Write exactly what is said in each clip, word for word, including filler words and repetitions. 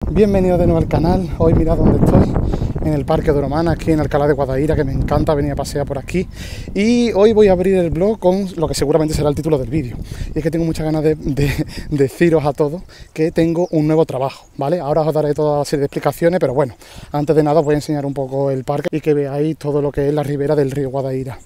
Bienvenidos de nuevo al canal. Hoy mirad dónde estoy, en el Parque de Oromana, aquí en Alcalá de Guadaira, que me encanta venir a pasear por aquí. Y hoy voy a abrir el blog con lo que seguramente será el título del vídeo. Y es que tengo muchas ganas de, de, de deciros a todos que tengo un nuevo trabajo, ¿vale? Ahora os daré toda la serie de explicaciones, pero bueno, antes de nada os voy a enseñar un poco el parque y que veáis todo lo que es la ribera del río Guadaira.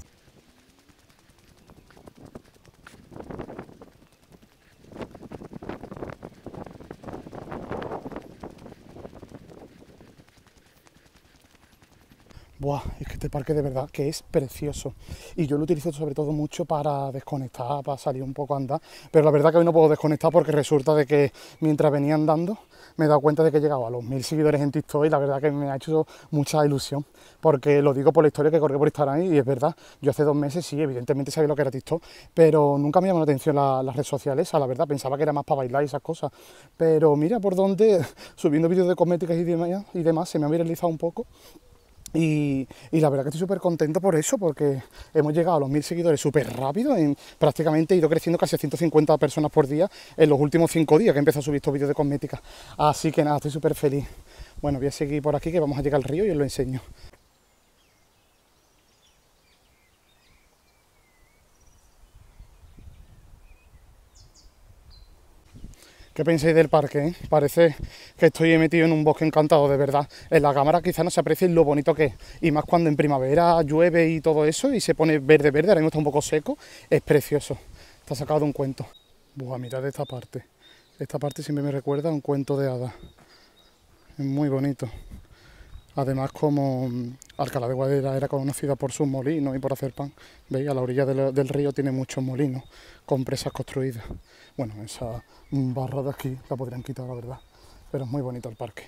Buah, es que este parque de verdad que es precioso y yo lo utilizo sobre todo mucho para desconectar, para salir un poco a andar, pero la verdad que hoy no puedo desconectar porque resulta de que mientras venía andando me he dado cuenta de que he llegado a los mil seguidores en TikTok y la verdad que me ha hecho mucha ilusión, porque lo digo por la historia que corrí por Instagram y es verdad, yo hace dos meses sí, evidentemente sabía lo que era TikTok, pero nunca me llamó la atención la, las redes sociales, esa, la verdad, pensaba que era más para bailar y esas cosas, pero mira por dónde, subiendo vídeos de cosméticas y demás, y demás se me ha viralizado un poco. Y, y la verdad que estoy súper contento por eso, porque hemos llegado a los mil seguidores súper rápido, en, prácticamente he ido creciendo casi a ciento cincuenta personas por día en los últimos cinco días que he empezado a subir estos vídeos de cosmética. Así que nada, estoy súper feliz. Bueno, voy a seguir por aquí que vamos a llegar al río y os lo enseño. ¿Qué pensáis del parque? Eh? Parece que estoy metido en un bosque encantado, de verdad. En la cámara quizás no se aprecie lo bonito que es. Y más cuando en primavera llueve y todo eso y se pone verde, verde, ahora mismo está un poco seco. Es precioso. Está sacado de un cuento. Buah, mirad esta parte. Esta parte siempre me recuerda a un cuento de hadas. Es muy bonito. Además, como Alcalá de Guadaira era conocida por sus molinos y por hacer pan, veis, a la orilla del, del río tiene muchos molinos con presas construidas. Bueno, esa barra de aquí la podrían quitar, la verdad, pero es muy bonito el parque.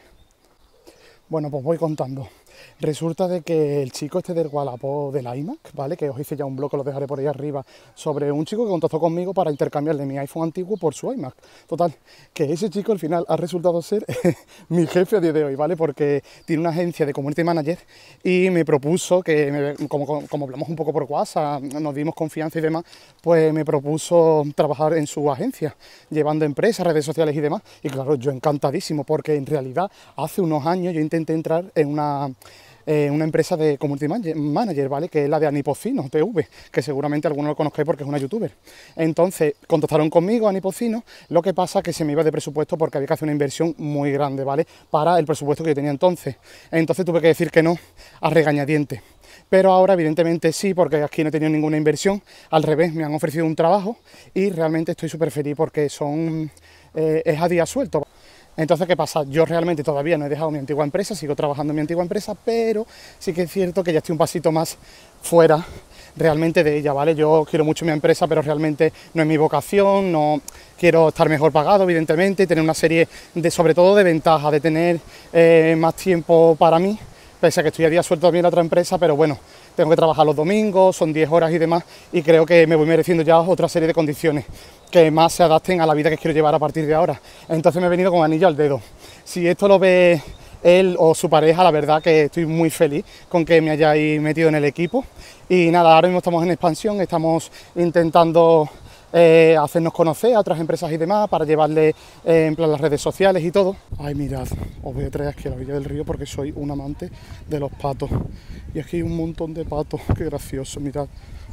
Bueno, pues voy contando. Resulta de que el chico este del Wallapop del iMac, ¿vale? Que os hice ya un blog, que lo dejaré por ahí arriba, sobre un chico que contactó conmigo para intercambiarle mi iPhone antiguo por su iMac. Total, que ese chico al final ha resultado ser mi jefe a día de hoy, ¿vale? Porque tiene una agencia de Community Manager y me propuso que, me, como, como hablamos un poco por WhatsApp, nos dimos confianza y demás, pues me propuso trabajar en su agencia, llevando empresas, redes sociales y demás. Y claro, yo encantadísimo, porque en realidad hace unos años yo intenté entrar en una... Eh, una empresa de Community Manager, ¿vale? Que es la de Anipocino T V, que seguramente algunos lo conozcáis porque es una youtuber. Entonces, contactaron conmigo Anipocino, lo que pasa que se me iba de presupuesto porque había que hacer una inversión muy grande, ¿vale? Para el presupuesto que yo tenía entonces. Entonces tuve que decir que no a regañadientes. Pero ahora evidentemente sí, porque aquí no he tenido ninguna inversión, al revés, me han ofrecido un trabajo y realmente estoy súper feliz porque son, eh, es a día suelto. Entonces, ¿qué pasa? Yo realmente todavía no he dejado mi antigua empresa, sigo trabajando en mi antigua empresa, pero sí que es cierto que ya estoy un pasito más fuera realmente de ella, ¿vale? Yo quiero mucho mi empresa, pero realmente no es mi vocación, no quiero estar mejor pagado, evidentemente, tener una serie de, sobre todo de ventajas, de tener eh, más tiempo para mí, pese a que estoy a día suelto también en la otra empresa, pero bueno, tengo que trabajar los domingos, son diez horas y demás, y creo que me voy mereciendo ya otra serie de condiciones que más se adapten a la vida que quiero llevar a partir de ahora. Entonces me he venido con anillo al dedo. Si esto lo ve él o su pareja, la verdad que estoy muy feliz con que me hayáis metido en el equipo. Y nada, ahora mismo estamos en expansión, estamos intentando eh, hacernos conocer a otras empresas y demás para llevarle eh, en plan las redes sociales y todo. Ay, mirad, os voy a traer aquí a la orilla del río porque soy un amante de los patos. Y aquí hay un montón de patos, qué gracioso, mirad.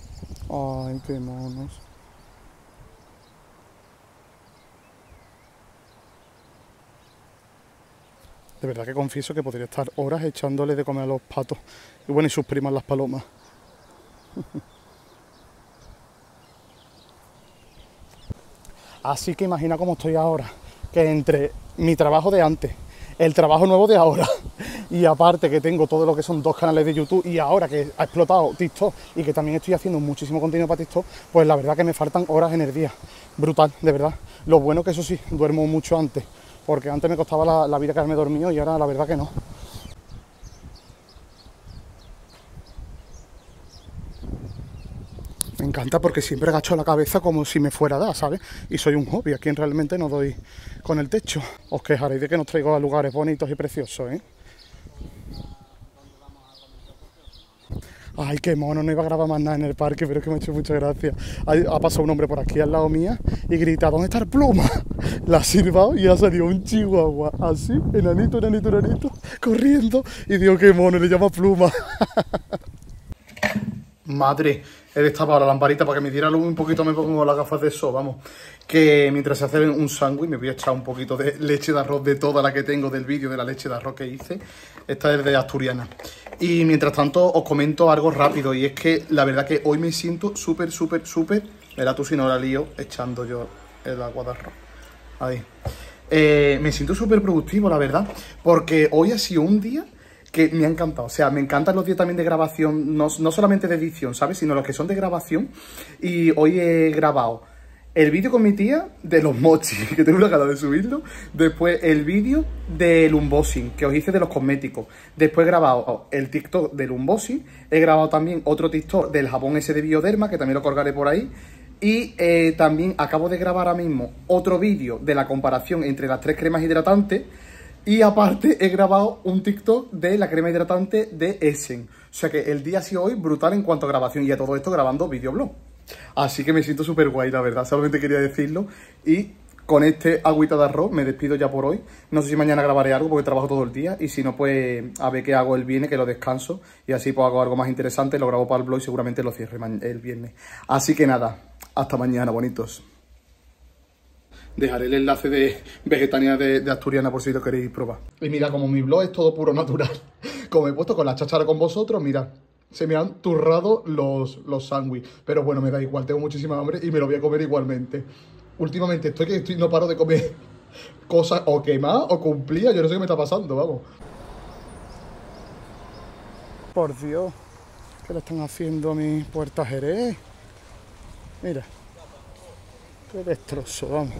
Ay, qué monos. De verdad que confieso que podría estar horas echándole de comer a los patos. Y bueno, y sus primas las palomas. Así que imagina cómo estoy ahora. Que entre mi trabajo de antes, el trabajo nuevo de ahora, y aparte que tengo todo lo que son dos canales de YouTube, y ahora que ha explotado TikTok, y que también estoy haciendo muchísimo contenido para TikTok, pues la verdad que me faltan horas en el día. Brutal, de verdad. Lo bueno que eso sí, duermo mucho antes. Porque antes me costaba la, la vida quedarme dormido y ahora la verdad que no. Me encanta porque siempre agacho la cabeza como si me fuera a dar, ¿sabes? Y soy un hobby, a quien realmente no doy con el techo. Os quejaréis de que nos traigo a lugares bonitos y preciosos, ¿eh? Ay, qué mono, no iba a grabar más nada en el parque, pero es que me ha hecho mucha gracia. Ha, ha pasado un hombre por aquí al lado mía y grita, ¿dónde está el pluma? La ha silbado y ha salido un chihuahua, así, enanito, enanito, enanito, corriendo. Y digo, qué mono, le llama pluma. Madre, he destapado la lamparita para que me diera luz un poquito, me pongo las gafas de sol, vamos. Que mientras se hace un sándwich me voy a echar un poquito de leche de arroz de toda la que tengo del vídeo de la leche de arroz que hice. Esta es de Asturiana. Y mientras tanto os comento algo rápido y es que la verdad que hoy me siento súper, súper, súper... Verás tú si no la lío echando yo el agua de arroz. Ahí. Eh, me siento súper productivo, la verdad, porque hoy ha sido un día que me ha encantado. O sea, me encantan los días también de grabación, no, no solamente de edición, ¿sabes? Sino los que son de grabación. Y hoy he grabado el vídeo con mi tía de los mochis, que tengo una gana de subirlo. Después el vídeo del unboxing, que os hice de los cosméticos. Después he grabado el TikTok del unboxing. He grabado también otro TikTok del jabón ese de Bioderma, que también lo colgaré por ahí. Y eh, también acabo de grabar ahora mismo otro vídeo de la comparación entre las tres cremas hidratantes. Y aparte he grabado un TikTok de la crema hidratante de Essen. O sea que el día ha sido hoy brutal en cuanto a grabación. Y a todo esto grabando videoblog. Así que me siento súper guay, la verdad. Solamente quería decirlo. Y con este agüita de arroz me despido ya por hoy. No sé si mañana grabaré algo porque trabajo todo el día. Y si no, pues a ver qué hago el viernes, que lo descanso. Y así pues hago algo más interesante. Lo grabo para el blog y seguramente lo cierre el viernes. Así que nada, hasta mañana, bonitos. Dejaré el enlace de Vegetania de, de Asturiana por si lo queréis probar. Y mira, como mi blog es todo puro natural, como he puesto con la cháchara con vosotros, mirad, se me han turrado los, los sándwiches. Pero bueno, me da igual, tengo muchísima hambre y me lo voy a comer igualmente. Últimamente estoy que estoy, no paro de comer cosas o quemadas o cumplidas, yo no sé qué me está pasando, vamos. Por Dios, ¿qué le están haciendo a mi Puerta Jerez? Mira, qué destrozo, vamos.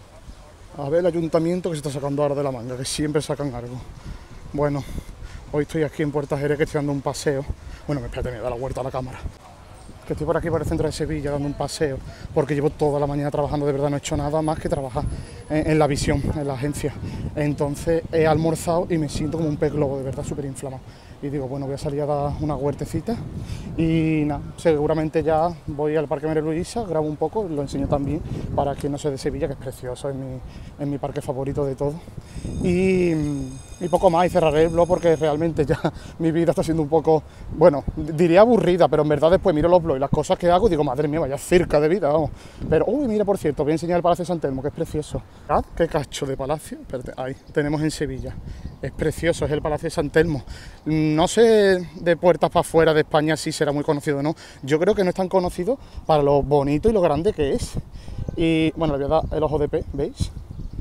A ver el ayuntamiento que se está sacando ahora de la manga, que siempre sacan algo. Bueno, hoy estoy aquí en Puerta Jerez, que estoy dando un paseo. Bueno, espérate, me da la vuelta a la cámara. Que estoy por aquí, por el centro de Sevilla, dando un paseo, porque llevo toda la mañana trabajando, de verdad no he hecho nada más que trabajar en, en la visión, en la agencia. Entonces he almorzado y me siento como un pez globo, de verdad, súper inflamado. Y digo, bueno, voy a salir a dar una huertecita y nada, seguramente ya voy al Parque María Luisa, grabo un poco, lo enseño también para quien no sea de Sevilla, que es precioso, es mi, es mi parque favorito de todo. Y, y poco más, y cerraré el blog porque realmente ya mi vida está siendo un poco, bueno, diría aburrida, pero en verdad después miro los blogs y las cosas que hago y digo, madre mía, vaya cerca de vida, vamos. Pero, uy, mira, por cierto, voy a enseñar el Palacio de San Telmo, que es precioso. ¿Ah? ¿Qué cacho de palacio? Espérate, ahí, tenemos en Sevilla. Es precioso, es el Palacio de San Telmo. No sé de puertas para afuera de España si será muy conocido o no. Yo creo que no es tan conocido para lo bonito y lo grande que es. Y bueno, le voy a dar el ojo de pez, ¿veis?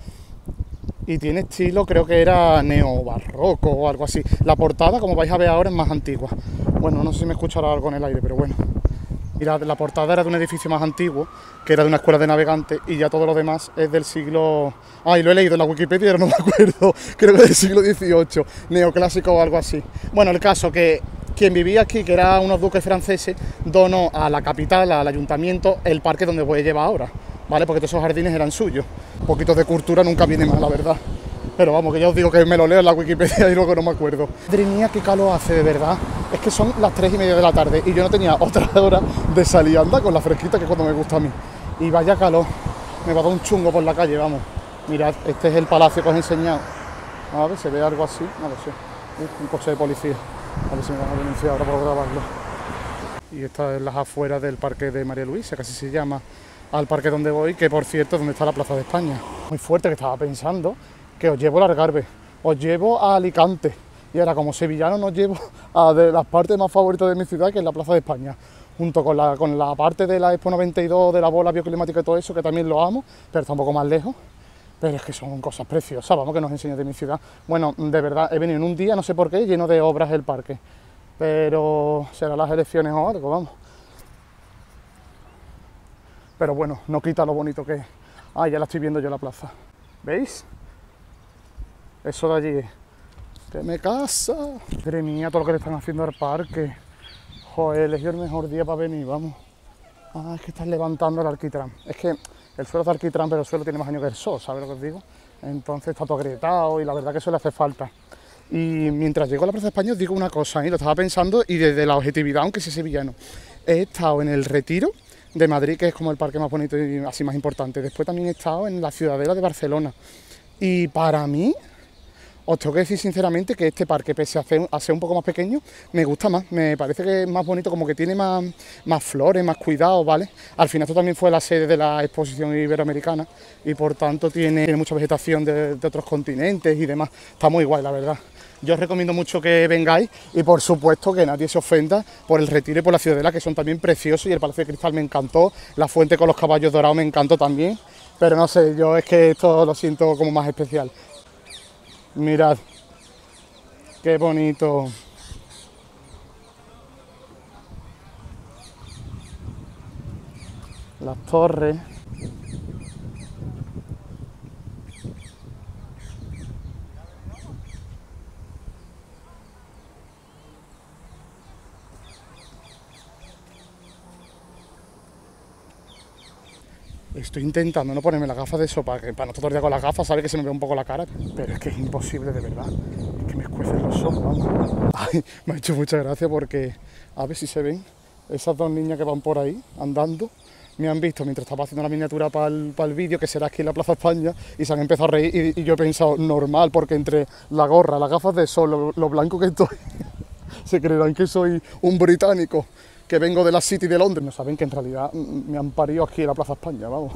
Y tiene estilo, creo que era neobarroco o algo así. La portada, como vais a ver ahora, es más antigua. Bueno, no sé si me escuchará algo en el aire, pero bueno. Y la, la portada era de un edificio más antiguo, que era de una escuela de navegantes, y ya todo lo demás es del siglo... Ay, lo he leído en la Wikipedia, pero no me acuerdo. Creo que del siglo dieciocho, neoclásico o algo así. Bueno, el caso que quien vivía aquí, que era unos duques franceses, donó a la capital, al ayuntamiento, el parque donde voy a llevar ahora, ¿vale? Porque todos esos jardines eran suyos. Un poquito de cultura nunca viene mal, la verdad. Pero vamos, que ya os digo que me lo leo en la Wikipedia y luego no me acuerdo. Madre mía, qué calor hace, de verdad. Es que son las tres y media de la tarde y yo no tenía otra hora de salir a andar con la fresquita, que es cuando me gusta a mí. Y vaya calor, me va a dar un chungo por la calle, vamos. Mirad, este es el palacio que os he enseñado. A ver, se ve algo así, no lo sé. Uf, un coche de policía. A ver si me van a denunciar ahora por grabarlo. Y esta es las afueras del Parque de María Luisa, que así se llama, al parque donde voy, que por cierto es donde está la Plaza de España. Muy fuerte, que estaba pensando que os llevo al Algarve, os llevo a Alicante, y ahora como sevillano nos llevo a de las partes más favoritas de mi ciudad, que es la Plaza de España, junto con la, con la parte de la Expo noventa y dos, de la bola bioclimática y todo eso, que también lo amo, pero está un poco más lejos. Pero es que son cosas preciosas, vamos, que nos enseña de mi ciudad. Bueno, de verdad, he venido en un día, no sé por qué, lleno de obras el parque, pero serán las elecciones o algo, vamos. Pero bueno, no quita lo bonito que es. Ah, ya la estoy viendo yo la plaza, ¿veis? Eso de allí es. ¡Que me casa! Madre mía, todo lo que le están haciendo al parque. Joder, elegí el mejor día para venir, vamos. Ah, es que están levantando el alquitrán. Es que el suelo es de alquitrán, pero el suelo tiene más años que el sol, ¿sabes lo que os digo? Entonces está todo agrietado y la verdad que eso le hace falta. Y mientras llego a la Plaza de España os digo una cosa, ¿eh? Lo estaba pensando y desde la objetividad, aunque sea sevillano, he estado en el Retiro de Madrid, que es como el parque más bonito y así más importante. Después también he estado en la Ciudadela de Barcelona. Y para mí, os tengo que decir sinceramente que este parque, pese a ser, a ser un poco más pequeño, me gusta más. Me parece que es más bonito, como que tiene más, más flores, más cuidado, ¿vale? Al final esto también fue la sede de la exposición iberoamericana y por tanto tiene, tiene mucha vegetación de, de otros continentes y demás. Está muy guay, la verdad. Yo os recomiendo mucho que vengáis y por supuesto que nadie se ofenda por el Retiro y por la Ciudadela, que son también preciosos, y el Palacio de Cristal me encantó, la fuente con los caballos dorados me encantó también, pero no sé, yo es que esto lo siento como más especial. Mirad, qué bonito. Las torres. Estoy intentando no ponerme las gafas de eso para, que, para no estar todo el día con las gafas, sabe que se me ve un poco la cara, pero es que es imposible de verdad, es que me escuecen los ojos, vamos. Ay, me ha hecho mucha gracia porque, a ver si se ven, esas dos niñas que van por ahí andando, me han visto mientras estaba haciendo la miniatura para el, para el vídeo, que será aquí en la Plaza España, y se han empezado a reír y, y yo he pensado, normal, porque entre la gorra, las gafas de sol, lo, lo blanco que estoy, se creerán que soy un británico, que vengo de la City de Londres, no saben que en realidad me han parido aquí en la Plaza España, vamos.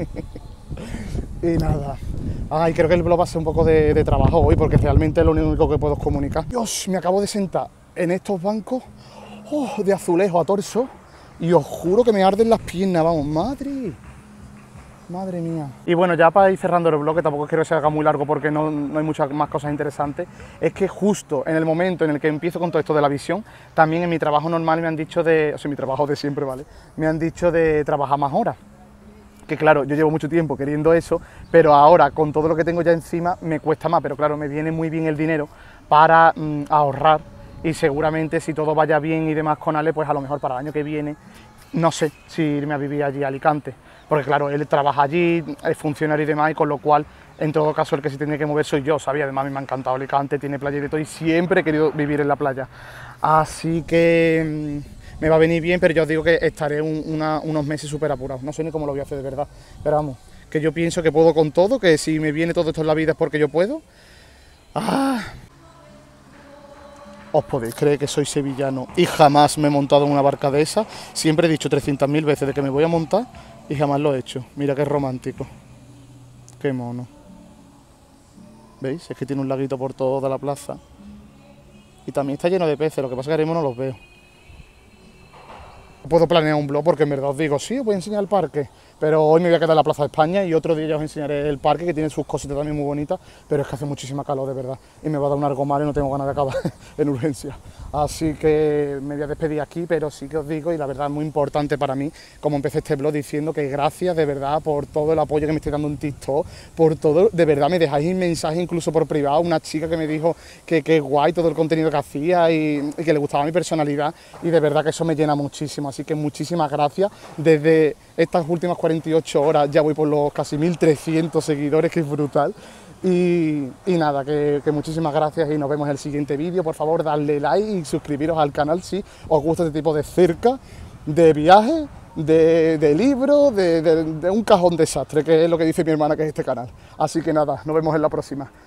Y nada, ay, creo que el vlog va a ser un poco de, de trabajo hoy, porque realmente es lo único que puedo comunicar. Dios, me acabo de sentar en estos bancos oh, de azulejo a torso, y os juro que me arden las piernas, vamos, madre. Madre mía. Y bueno, ya para ir cerrando el vlog, que tampoco quiero que se haga muy largo porque no, no hay muchas más cosas interesantes, es que justo en el momento en el que empiezo con todo esto de la visión, también en mi trabajo normal me han dicho de, o sea, mi trabajo de siempre, ¿vale? Me han dicho de trabajar más horas. Que claro, yo llevo mucho tiempo queriendo eso, pero ahora con todo lo que tengo ya encima me cuesta más, pero claro, me viene muy bien el dinero para mm, ahorrar, y seguramente si todo vaya bien y demás con Ale, pues a lo mejor para el año que viene, no sé si irme a vivir allí a Alicante, porque claro, él trabaja allí, es funcionario y demás, y con lo cual, en todo caso, el que se tiene que mover soy yo, ¿sabía? Además, a mí me ha encantado Alicante, tiene playa y de todo, y siempre he querido vivir en la playa. Así que mmm, me va a venir bien, pero yo os digo que estaré un, una, unos meses súper apurados, no sé ni cómo lo voy a hacer de verdad, pero vamos, que yo pienso que puedo con todo, que si me viene todo esto en la vida es porque yo puedo. ¡Ah! Os podéis creer que soy sevillano y jamás me he montado en una barca de esa. Siempre he dicho trescientas mil veces de que me voy a montar y jamás lo he hecho. Mira qué romántico. Qué mono. ¿Veis? Es que tiene un laguito por toda la plaza. Y también está lleno de peces, lo que pasa es que ahora mismo no los veo. Puedo planear un blog porque en verdad os digo, sí, os voy a enseñar el parque, pero hoy me voy a quedar en la Plaza de España y otro día ya os enseñaré el parque, que tiene sus cositas también muy bonitas, pero es que hace muchísima calor de verdad y me va a dar un algo mal y no tengo ganas de acabar en urgencia. Así que me voy a despedir aquí, pero sí que os digo, y la verdad es muy importante para mí, como empecé este blog diciendo que gracias de verdad por todo el apoyo que me estoy dando en TikTok, por todo, de verdad me dejáis un mensaje incluso por privado, una chica que me dijo que qué guay todo el contenido que hacía y, y que le gustaba mi personalidad, y de verdad que eso me llena muchísimo, así que muchísimas gracias. Desde estas últimas cuarenta y ocho horas ya voy por los casi mil trescientos seguidores, que es brutal. Y, y nada, que, que muchísimas gracias y nos vemos en el siguiente vídeo. Por favor, darle like y suscribiros al canal si os gusta este tipo de cerca, de viajes, de, de libros, de, de, de un cajón desastre, que es lo que dice mi hermana que es este canal. Así que nada, nos vemos en la próxima.